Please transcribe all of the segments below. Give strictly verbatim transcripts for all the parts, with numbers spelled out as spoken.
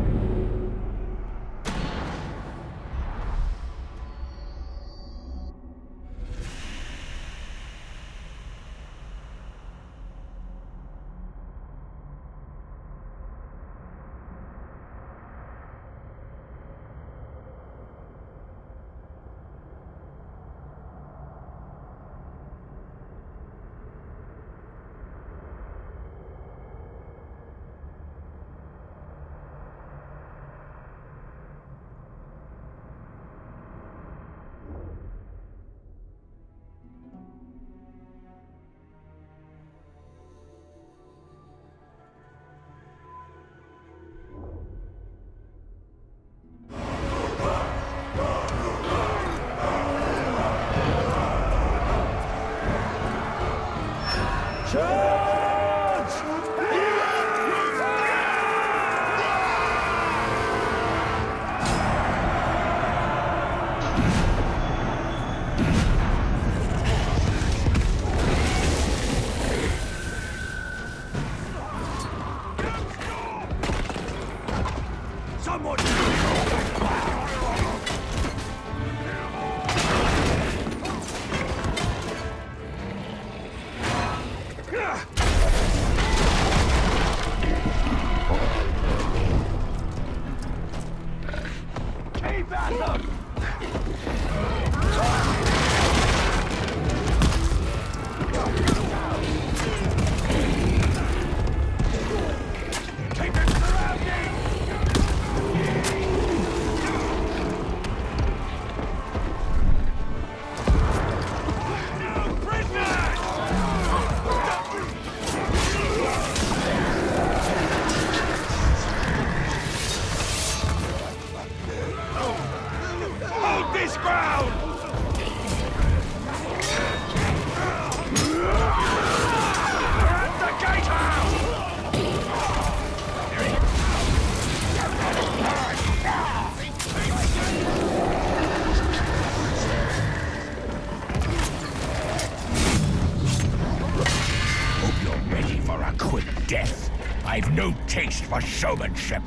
I've no taste for showmanship.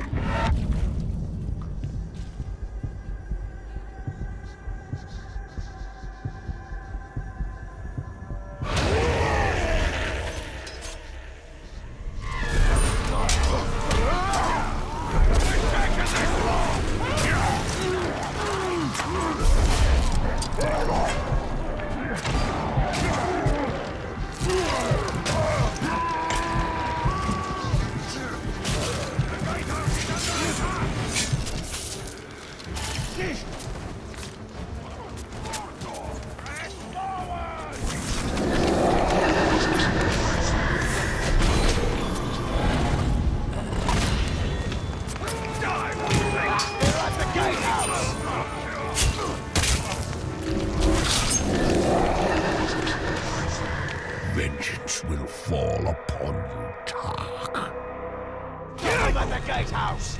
Vengeance will fall upon you, Tark. Get him at the gatehouse!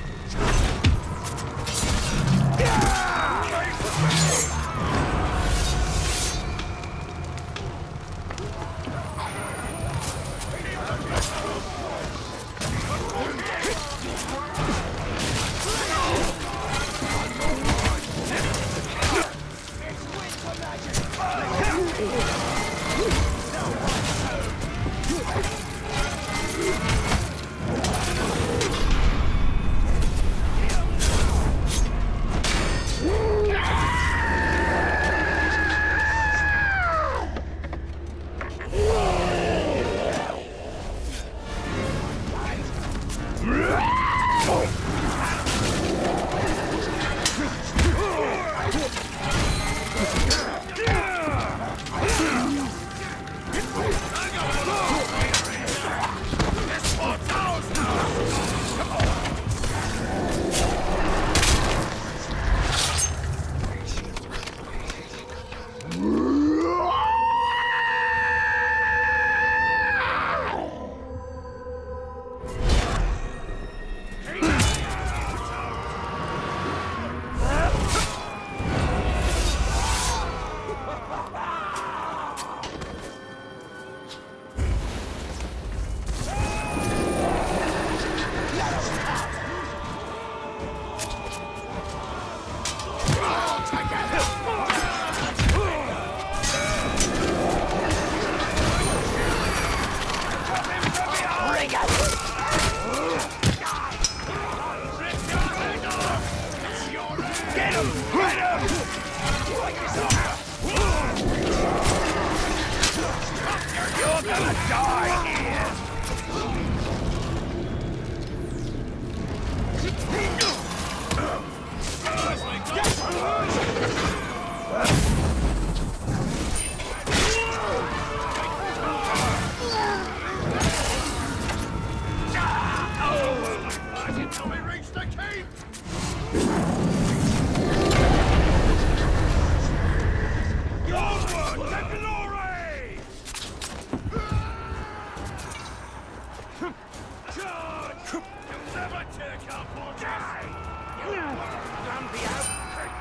never take up on die! Grumpy outfit!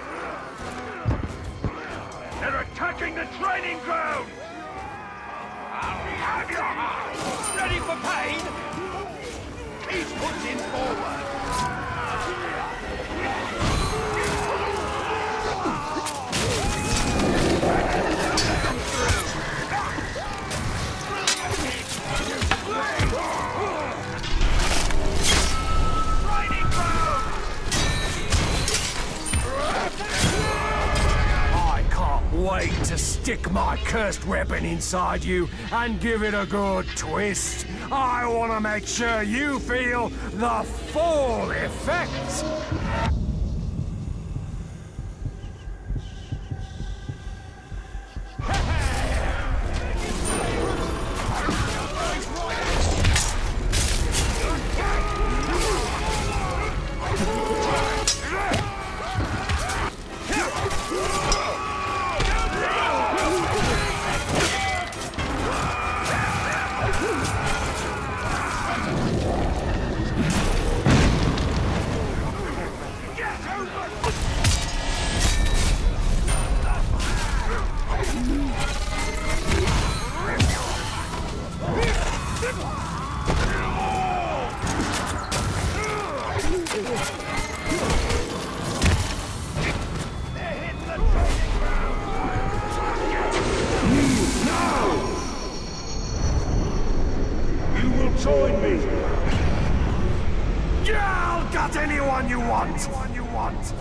They're attacking the training ground! Have your house! Ready for pain? Keep pushing forward! Wait to stick my cursed weapon inside you and give it a good twist. I want to make sure you feel the full effect. Join me! Yeah, I'll gut anyone you want! Anyone you want!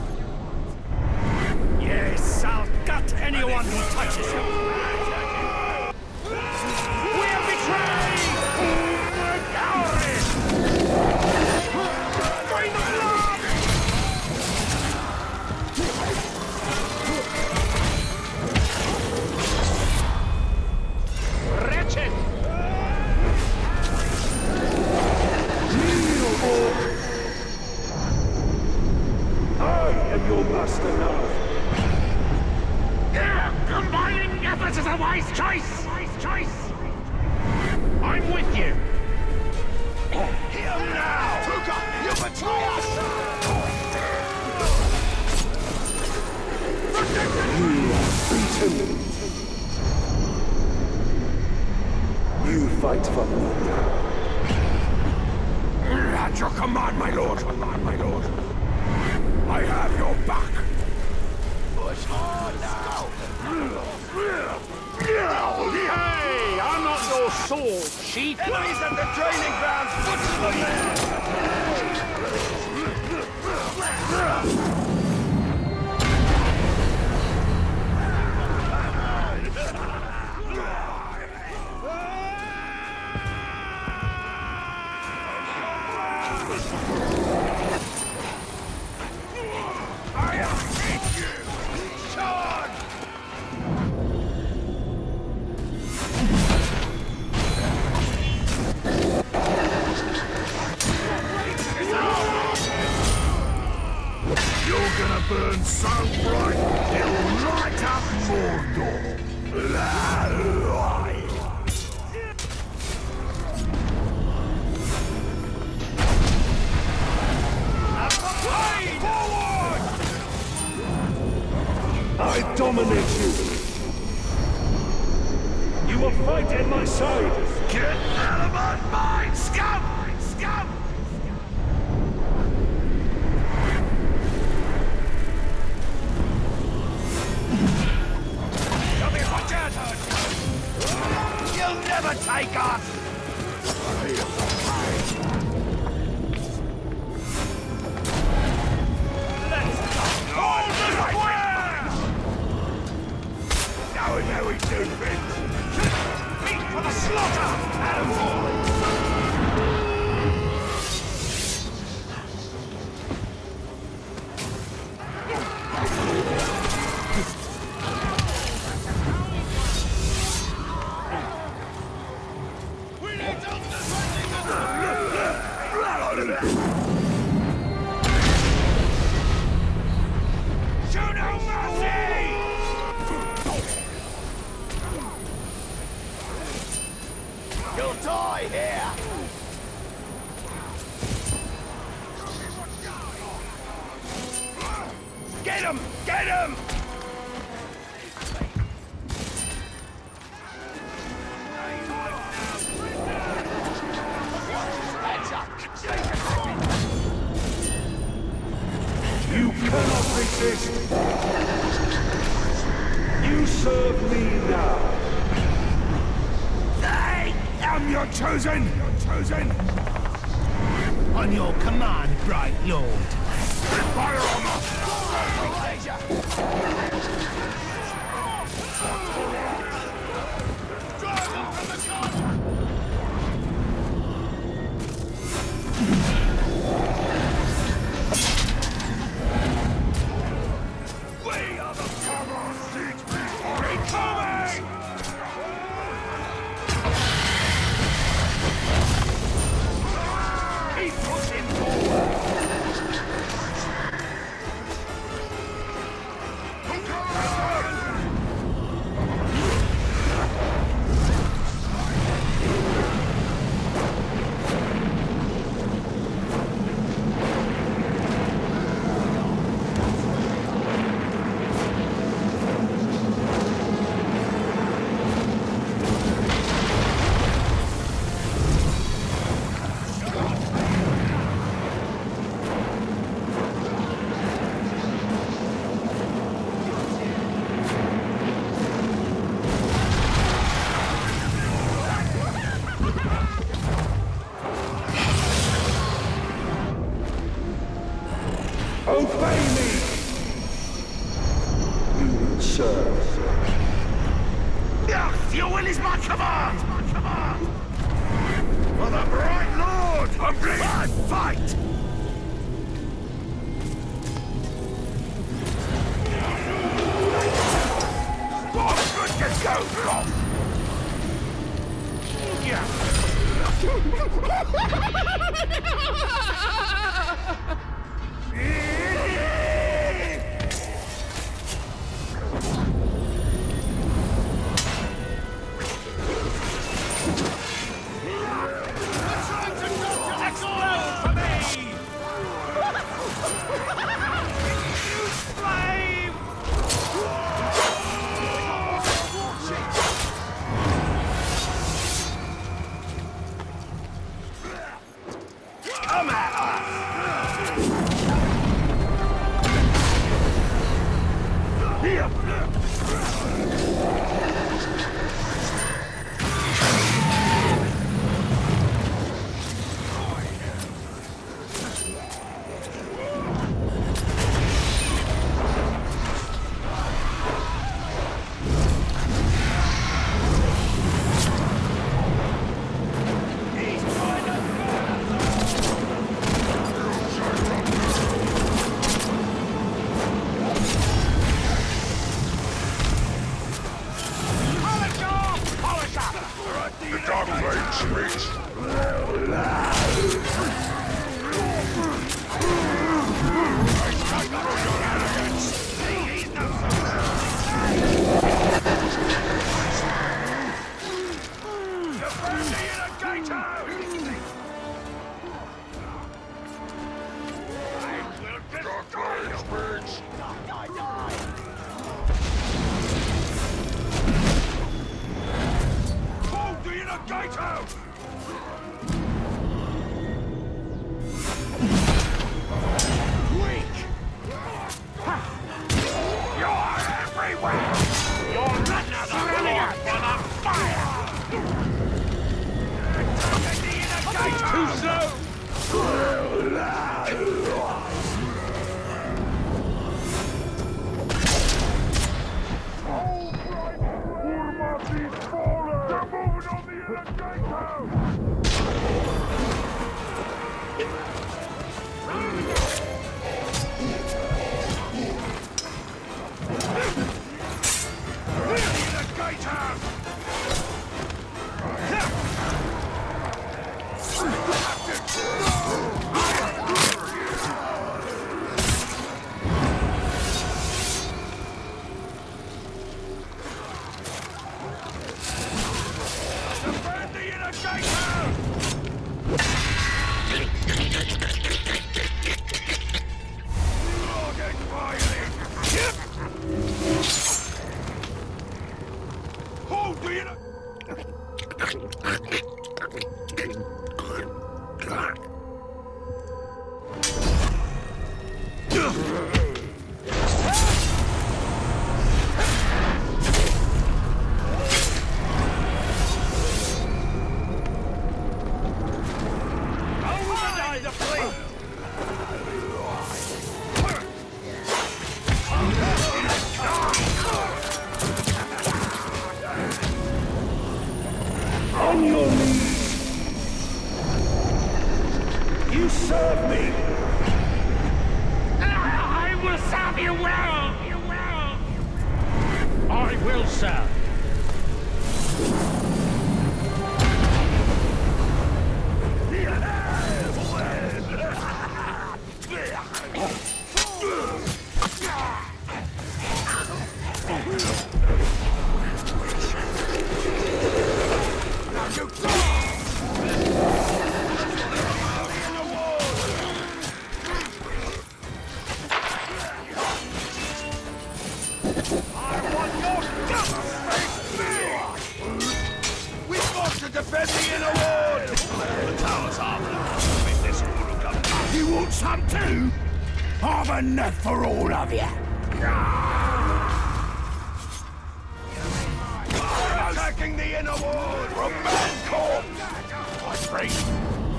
Yes, I'll gut anyone who touches you! We're betrayed! Cowardice! Bring the blood! Wretched! Your master now. Yeah, combining efforts is a wise choice! Wise choice! I'm with you! Heal now! Tuka, you betray us! You are beaten. You fight for me now. At your command, my lord! Command, my lord! I have your back! Push hard now! Hey! I'm not your sword, chief! Enemies at the training grounds! Put them there! You're gonna burn so bright, it'll light up Mordor! I dominate you. You will fight at my side. Get out of my mind, scum! Scum! You'll never take us! Let's go! Hold the square! Now we know we do things. Meet for the slaughter! Attaboy! Show no mercy! You'll die him! Get him! You cannot resist. You serve me now. I am your chosen! Your chosen! On your command, bright lord. Fire armor! We are the cover seat! Incoming! He's pushing forward! Obey me! You will serve. Yes, your will is my command! My command! For the bright lord! A blood fight! What's good to go from? Defend the inner gate! On your knees. You serve me. I will serve you well! You well! I will serve. Defend the inner ward! The tower's armor. With this all come. You want some too? I've enough for all of you. Attacking the inner ward! From man corpse! I pray.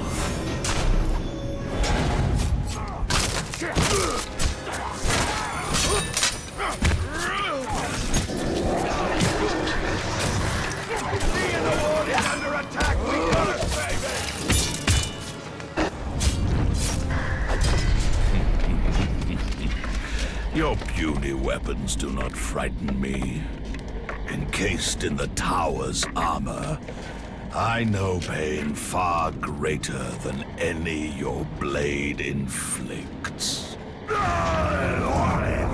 Under attack, we got it, baby! Your puny weapons do not frighten me. Encased in the tower's armor, I know pain far greater than any your blade inflicts. I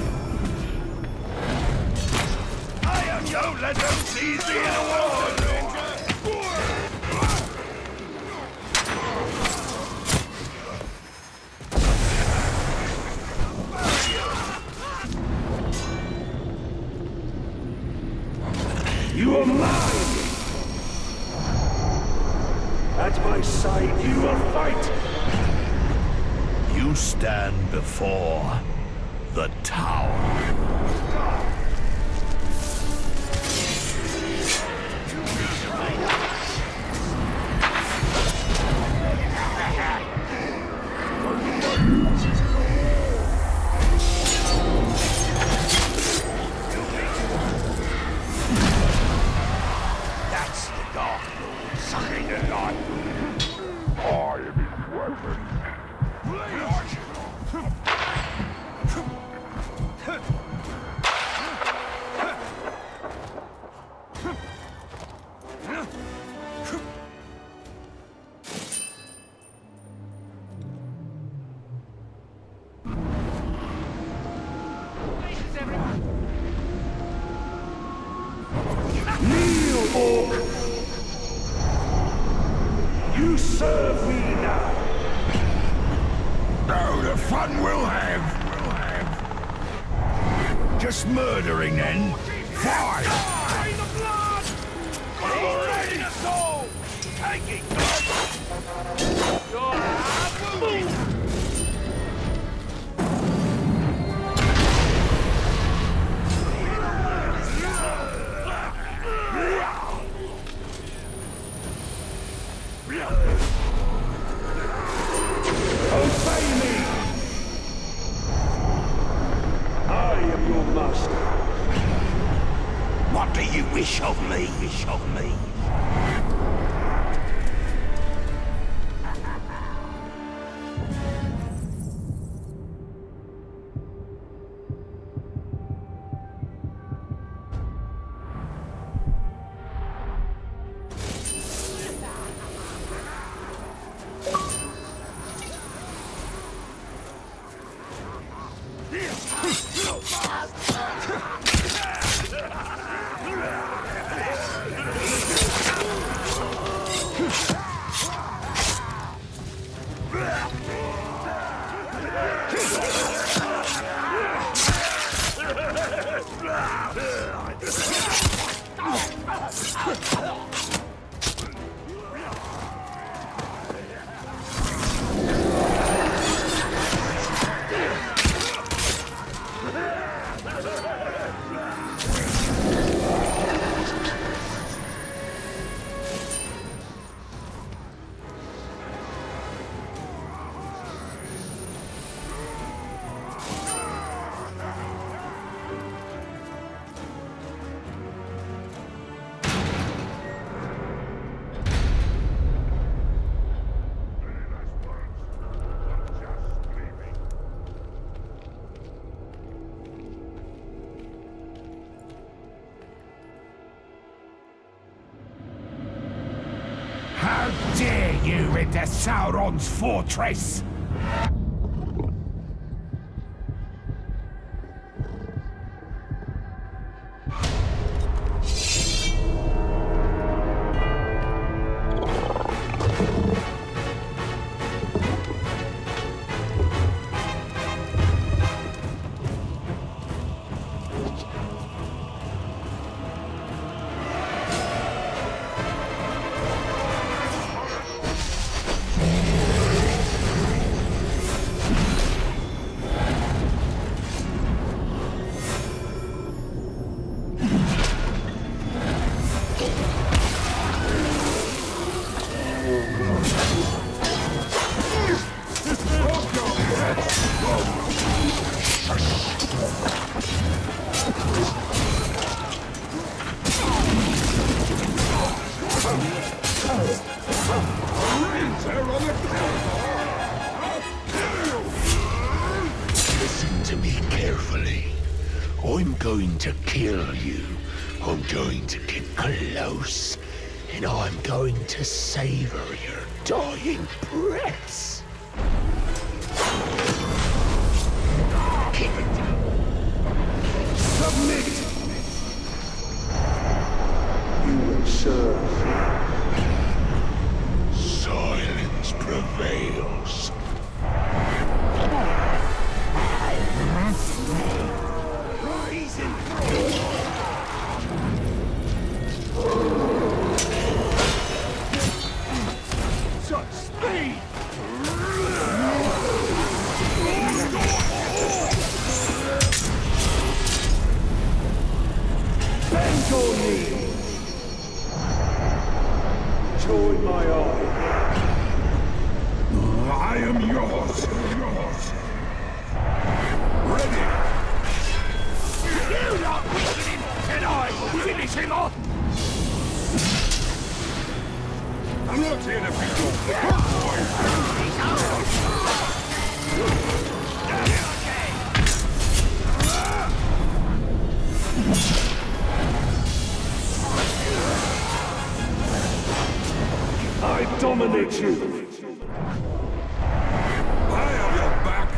am Don't let them seize the inner ward! You are mine! At my side, you will fight! You stand before the tower. That's the Dark Lord sucking the light. I am his weapon. Kneel, Orc! You serve me now! Oh, the fun we'll have! We'll have. Just murdering then? Fine! Pay the blood! Already so! Take it, You're a Obey me! I am your master. What do you wish of me? Wish of me? you into Sauron's fortress! Listen to me carefully. I'm going to kill you. I'm going to get close. And I'm going to savor your dying breaths. Keep it down. Submit! You will serve. Silence prevails. Such speed! Bend your knee! Join my army. I am yours, yours. Ready! You lot weaken him, and I will finish him off! I'm not here to beat your good boy! I dominate you. I have your back!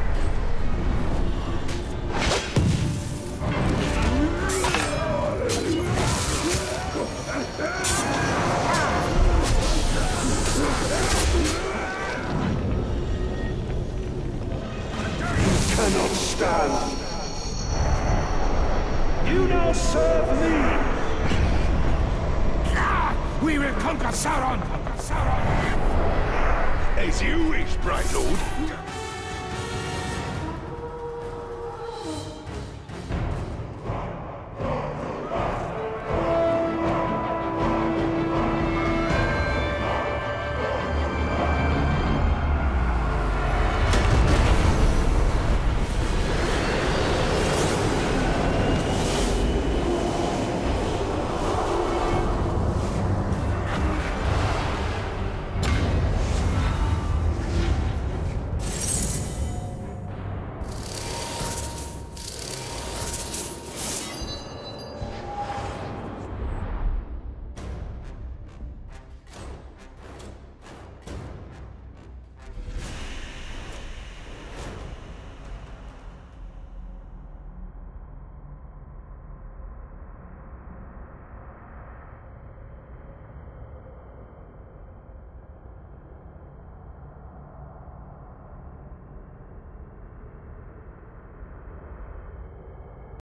Cannot stand. You now serve me. Ah, we will conquer Sauron! Conquer Sauron! As you wish, Bright Lord.